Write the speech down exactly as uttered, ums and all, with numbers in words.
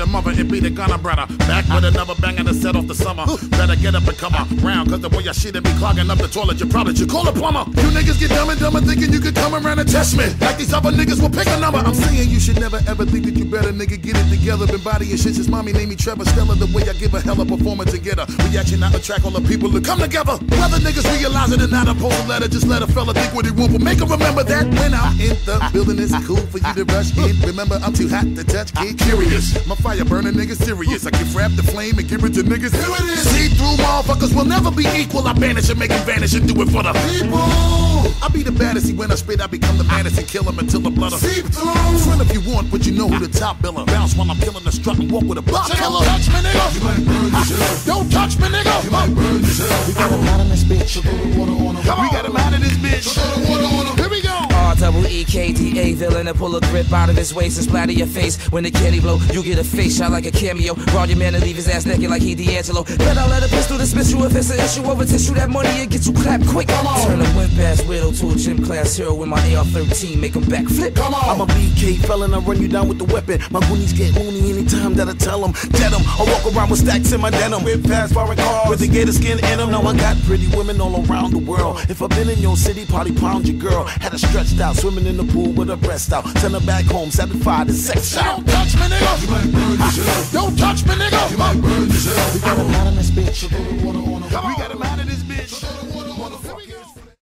mother and be the gunner brother. Back with another banger to set off the summer. Better get up and come around, cause the way your shit and be clogging up the toilet, you probably should call a plumber. You niggas get dumb and dumber thinking you could come around and test me. Like these other niggas will pick a number. I'm saying you should never ever think that you better, nigga. Get it together. Been bodying shit since mommy named me Trevor Stella. The way I give a hell of performance and get a reaction, not attract all the people to come together. Whether niggas realize it or not, I post a letter. Just let a fella think what he want, but make him remember that when I'm in the building, it's cool for you to rush in. Remember, I'm too hot to touch. Get curious. My fire burning niggas serious. I can wrap the flame and give it to niggas. Here it is. See through motherfuckers will never be equal. I banish and make them vanish and do it for the people. I be the baddest. See, when I spit, I become the maddest and kill him until the blood seep through. Friend if you want, but you know who the top biller. Bounce while I'm killing the strut and walk with a block killer. Touch me, nigga. You might burn yourself. Don't touch me, nigga. You might burn yourself. We got him out in this bitch. So throw the water on him. We got him out in this bitch. So throw the water on him. Here we go. R double E K D A villain to pull a grip out of his waist and splatter your face. When the candy blow, you get a face shot like a cameo. Raw your man and leave his ass naked like he D'Angelo. Then I'll let a pistol dismiss you if it's an issue over tissue. That money and get you clapped quick. Come on. Turn a wimp ass widow to a gym class hero with my A R thirteen. Make him backflip. Come on. I'm a B K felon, I run you down with the weapon. My goonies get loony anytime that I tell them. Dead them. I walk around with stacks in my denim. Whip fast foreign cars with the gator skin in them. Now I got pretty women all around the world. If I've been in your city, party pound your girl. Had her stretched out, swimming in the pool with her breast out. Send her back home, satisfied and sex out. Don't touch me, nigga. You might burn yourself. Don't touch me, nigga. You might burn yourself. We got him out in this bitch. So throw the water on him. We got him out in this bitch.